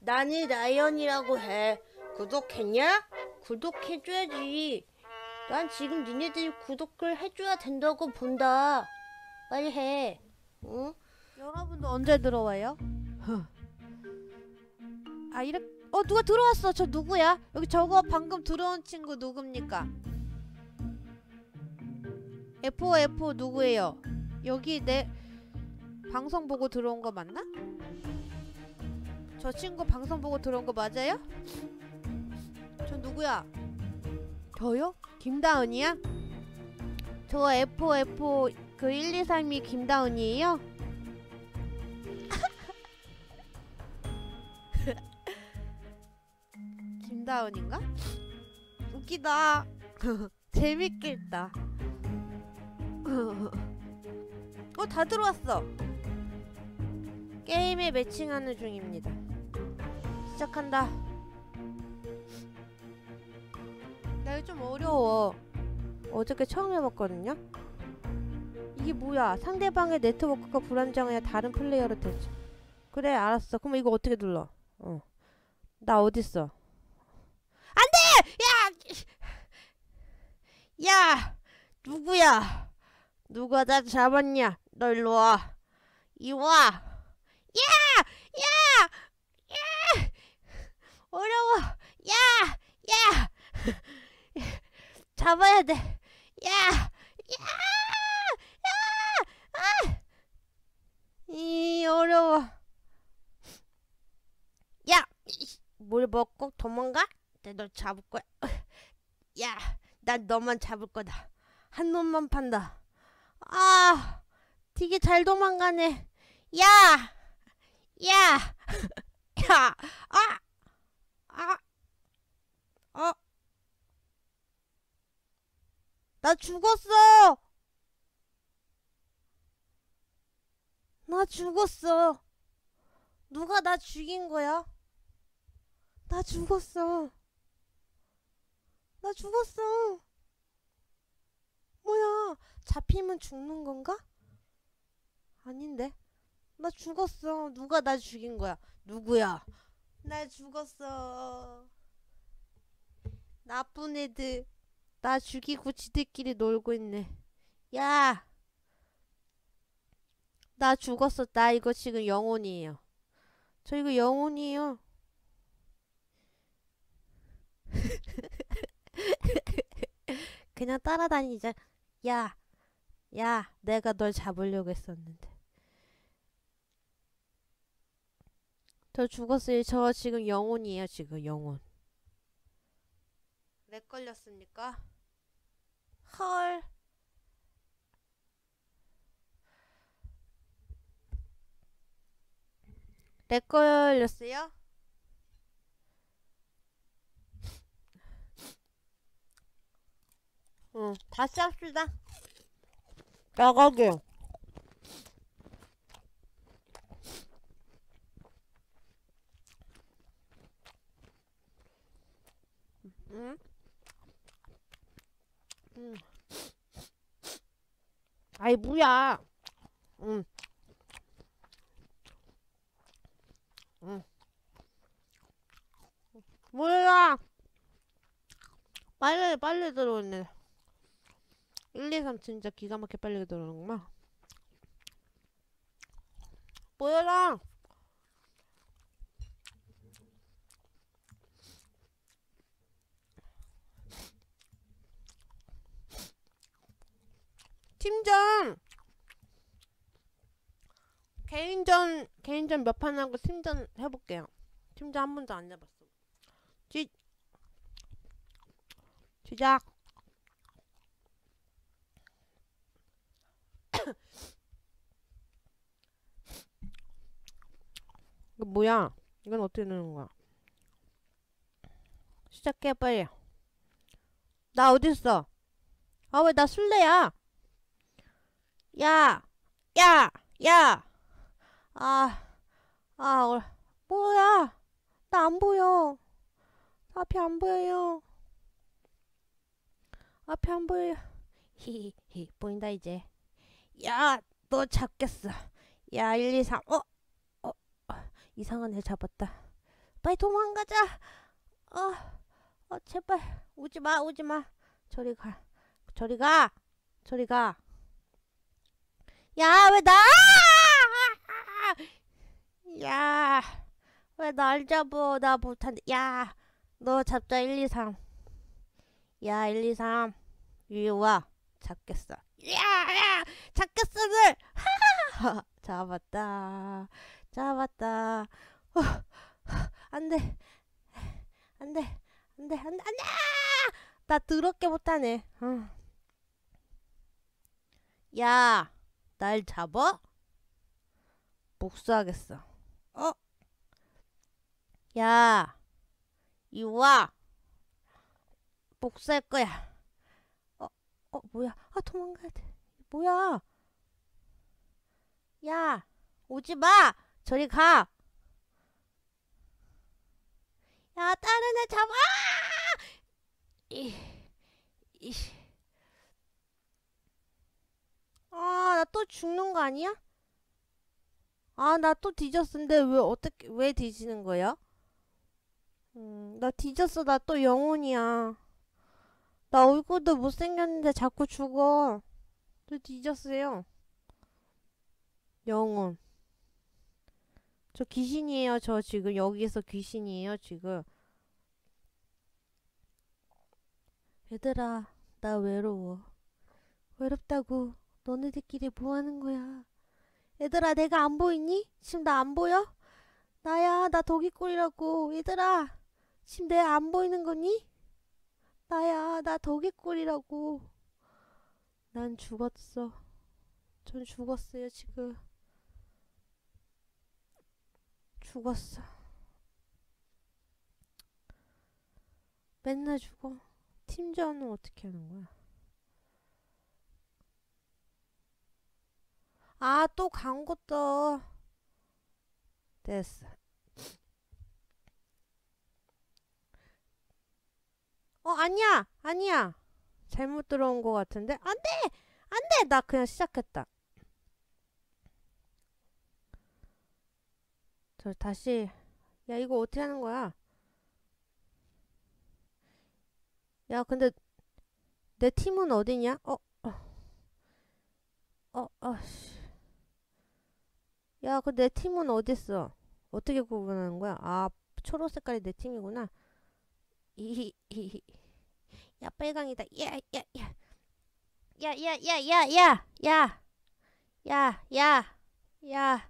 나는 라이언이라고 해. 구독했냐? 구독해줘야지. 난 지금 니네들이 구독을 해줘야 된다고 본다. 빨리 해. 응? 여러분도 언제 들어와요? 아 이렇게 누가 들어왔어. 저 누구야? 여기 저거 방금 들어온 친구 누굽니까? F4 누구예요? 여기 내 방송 보고 들어온 거 맞나? 저 친구 방송 보고 들어온 거 맞아요? 저 누구야? 저요? 김다은이야? 저 F4 그 123이 김다은이에요? 김다은인가? 웃기다. 재밌겠다. 다 들어왔어. 게임에 매칭하는 중입니다. 시작한다. 나 이거 좀 어려워. 어저께 처음 해봤거든요. 이게 뭐야? 상대방의 네트워크가 불안정해야 다른 플레이어로 되지. 그래 알았어. 그럼 이거 어떻게 눌러? 나 어딨어? 안돼! 야! 야! 누구야? 누가 나 잡았냐? 너 일로 와. 이리 와. 야! 야! 야! 어려워. 야! 야! 잡아야 돼. 야! 야! 야! 아! 어려워. 야! 뭘 먹고 도망가? 내가 널 잡을 거야. 야! 난 너만 잡을 거다. 한 놈만 판다. 아! 되게 잘 도망가네. 야! 야! 야! 아! 아! 나 죽었어! 나 죽었어. 누가 나 죽인 거야? 나 죽었어. 나 죽었어. 뭐야? 잡히면 죽는 건가? 아닌데? 나 죽었어. 누가 나 죽인 거야? 누구야? 나 죽었어. 나쁜 애들. 나 죽이고 지들끼리 놀고 있네. 야! 나 죽었어. 나 이거 지금 영혼이에요. 저 이거 영혼이에요. 그냥 따라다니자. 야! 야! 내가 널 잡으려고 했었는데. 저 죽었어요. 저 지금 영혼이에요. 지금 영혼. 렉 걸렸습니까? 헐. 렉 걸렸어요? 다시 합시다. 나가게. 응? 아이 뭐야. 뭐야. 빨리 들어오네. 1, 2, 3 진짜 기가 막히게 빨리 들어오는구나. 뭐야. 팀전. 개인전 몇 판 하고 팀전 해볼게요. 팀전 한 번도 안 해봤어. 시작. 이거 뭐야? 이건 어떻게 넣는 거야? 시작해 빨리. 나 어딨어? 아 왜 나 술래야? 야! 야! 야! 뭐야? 나 안 보여. 앞이 안 보여요. 앞이 안 보여요. 히히히 보인다 이제. 야! 너 잡겠어. 야 1, 2, 3 이상한 애 잡았다. 빨리 도망가자. 제발 오지마 오지마. 저리 가. 저리 가. 저리 가. 야, 왜 나? 야, 왜 날 잡어? 나 못한대. 야, 너 잡자. 1, 2, 3. 야, 1, 2, 3. 위에 와. 잡겠어. 야, 잡겠어, 늘. 잡았다. 잡았다. 안 돼. 안 돼. 안 돼. 안 돼. 안 돼. 나 더럽게 못하네. 야, 날 잡어? 복수하겠어. 야, 이리 와. 복수할 거야. 뭐야? 도망가야 돼. 뭐야? 야, 오지 마. 저리 가. 야, 다른 애 잡아. 이, 이. 나 또 죽는 거 아니야? 나 또 뒤졌는데 왜 뒤지는 거야? 나 뒤졌어. 나 또 영혼이야. 나 얼굴도 못생겼는데 자꾸 죽어. 저 뒤졌어요. 영혼. 저 귀신이에요. 저 지금 여기서 귀신이에요. 지금. 얘들아, 나 외로워. 외롭다고. 너네들끼리 뭐 하는 거야? 얘들아, 내가 안 보이니? 지금 나 안 보여? 나야, 나 도끼꼬리라고. 얘들아, 지금 내가 안 보이는 거니? 나야, 나 도끼꼬리라고. 난 죽었어. 전 죽었어요, 지금. 죽었어. 맨날 죽어. 팀전은 어떻게 하는 거야? 또 광고 떠. 됐어. 아니야! 아니야! 잘못 들어온 거 같은데? 안 돼! 안 돼! 나 그냥 시작했다. 저 다시. 야, 이거 어떻게 하는 거야? 야, 근데 내 팀은 어디냐? 씨. 야, 그 내 팀은 어딨어? 어떻게 구분하는 거야? 초록 색깔이 내 팀이구나. 야, 빨강이다. 야, 야, 야. 야, 야, 야, 야, 야, 야. 야, 야, 야.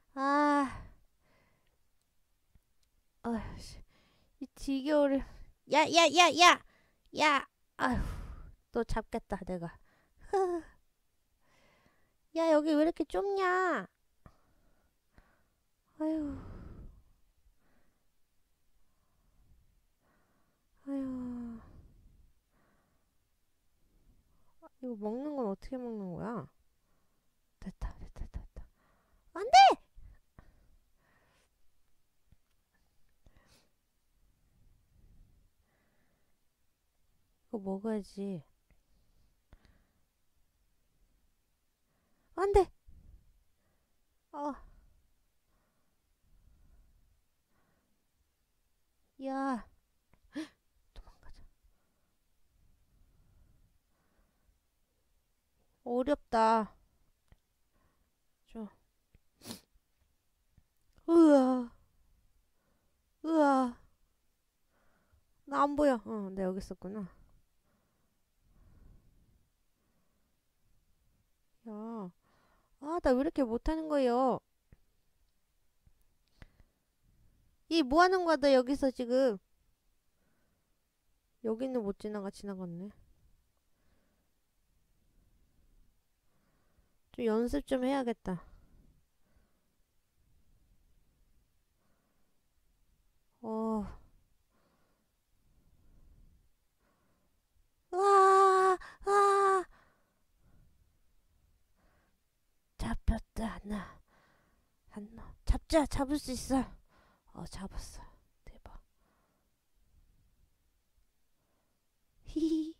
씨. 이 지겨울. 야, 야, 야, 야. 야. 아휴. 너 잡겠다, 내가. 야, 여기 왜 이렇게 좁냐? 아휴. 아휴. 이거 먹는 건 어떻게 먹는 거야? 됐다, 됐다, 됐다. 안 돼! 이거 먹어야지. 안 돼! 어. 야. 도망가자. 어렵다. 좀. 으아. 으아. 나 안 보여. 나 여기 있었구나. 야. 나 왜 이렇게 못하는 거예요? 이 뭐 하는 거야, 너 여기서 지금? 여기는 못 지나갔네. 좀 연습 좀 해야겠다. 어. 와, 잡혔다, 한 놈. 잡을 수 있어. 잡았어. 대박. 히히.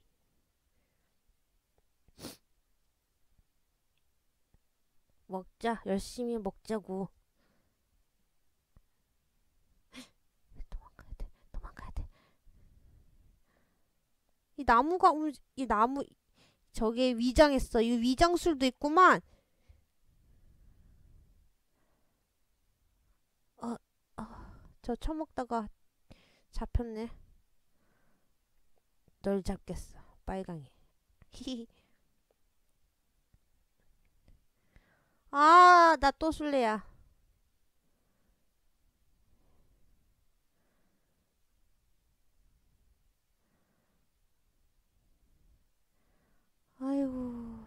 열심히 먹자고. 나무가 이 나무 저게 위장했어. 이 위장술도 있구만. 저 처먹다가 잡혔네. 널 잡겠어. 빨강이. 히히. 아, 나 또 술래야. 아이고.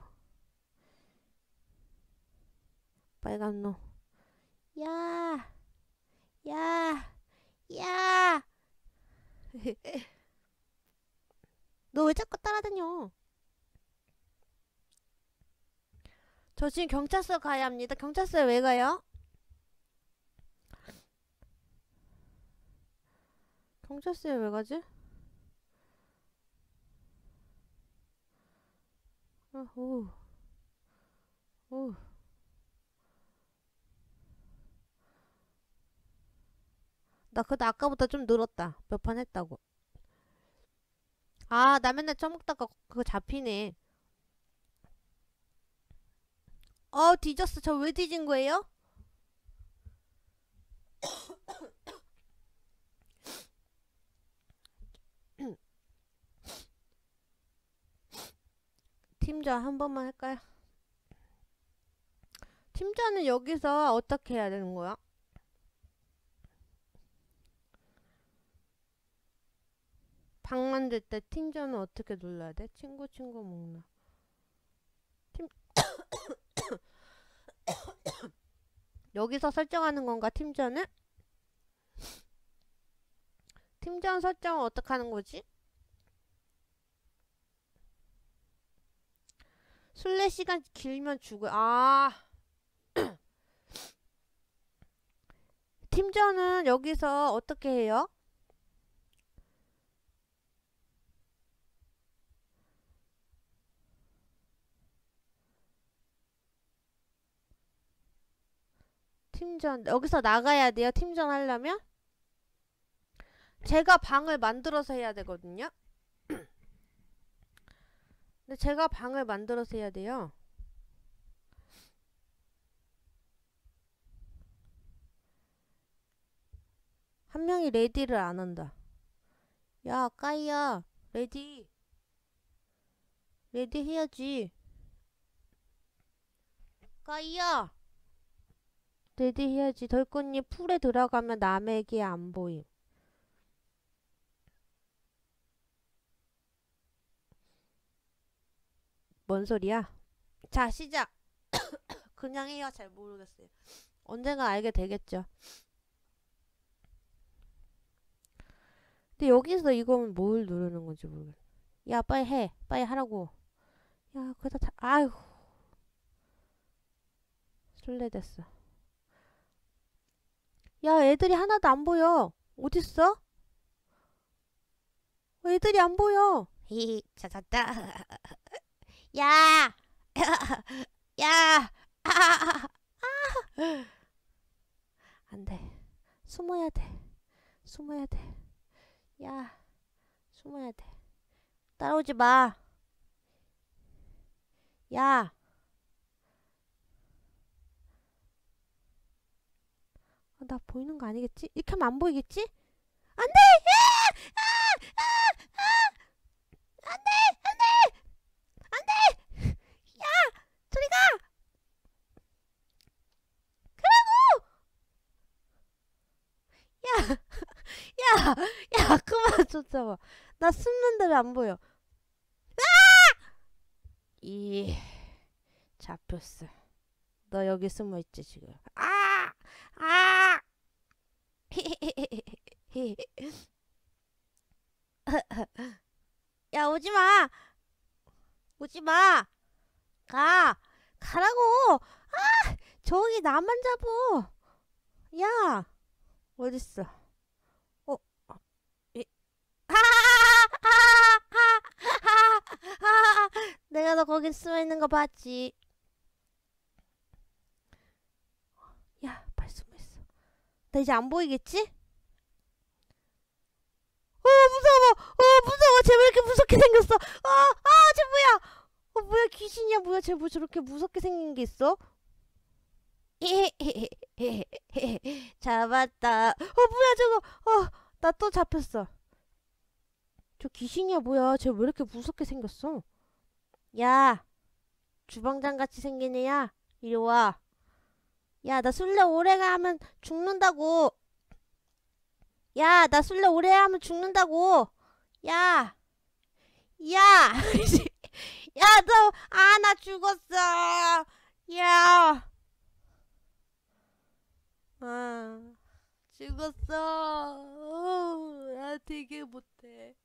빨간 놈. 야, 야, 야. 너 왜 자꾸 따라다녀? 저 지금 경찰서 가야 합니다. 경찰서에 왜 가요? 경찰서에 왜 가지? 오, 오. 나 그래도 아까보다 좀 늘었다. 몇 판 했다고. 아, 나 맨날 처먹다가 그거 잡히네. 뒤졌어. 저 왜 뒤진 거예요? 팀전 한 번만 할까요? 팀전은 여기서 어떻게 해야 되는 거야? 방 만들 때 팀전은 어떻게 눌러야 돼? 친구 목록. 팀 여기서 설정하는 건가? 팀전을? 팀전 설정을 어떻게 하는 거지? 술래 시간 길면 죽어. 팀전은 여기서 어떻게 해요? 팀전 여기서 나가야 돼요. 팀전 하려면 제가 방을 만들어서 해야 되거든요. 근데 제가 방을 만들어서 해야 돼요. 한 명이 레디를 안 한다. 야, 까이야. 레디 해야지. 까이야. 레디 해야지. 덜꽃잎 풀에 들어가면 남에게 안 보임. 뭔 소리야? 자, 시작. 그냥 해요. 잘 모르겠어요. 언젠가 알게 되겠죠. 근데 여기서 이건 뭘 누르는 건지 모르겠어. 야, 빨리 해. 빨리 하라고. 야, 그다 아휴. 술래됐어. 야, 애들이 하나도 안 보여. 어딨어? 애들이 안 보여. 히히, 찾았다. 야! 야! 안 돼. 숨어야 돼. 숨어야 돼. 야, 숨어야 돼. 따라오지 마. 야. 나 보이는 거 아니겠지? 이렇게 하면 안 보이겠지? 안 돼! 안 돼! 안 돼! 안 돼! 야! 저리 가! 야! 야! 그만 쫓아봐. 나 숨는 데를 안 보여. 잡혔어. 너 여기 숨어 있지 지금. 야, 오지 마. 오지 마. 가라고. 저기 나만 잡어. 야, 어딨어? 내가 너 거기 숨어 있는 거 봤지? 야, 빨리 숨어 있어. 나 이제 안 보이겠지? 무서워. 무서워. 쟤 왜 이렇게 무섭게 생겼어? 쟤 뭐야? 뭐야, 귀신이야, 뭐야? 쟤 뭐 저렇게 무섭게 생긴 게 있어? 잡았다. 뭐야, 저거. 나 또 잡혔어. 저 귀신이야, 뭐야? 쟤 왜 이렇게 무섭게 생겼어? 야, 주방장 같이 생긴 애야. 이리 와. 야, 나 술래 오래 하면 죽는다고. 야, 나 술래 오래 하면 죽는다고. 야, 야, 야, 나 죽었어. 야, 죽었어. 나 되게 못해.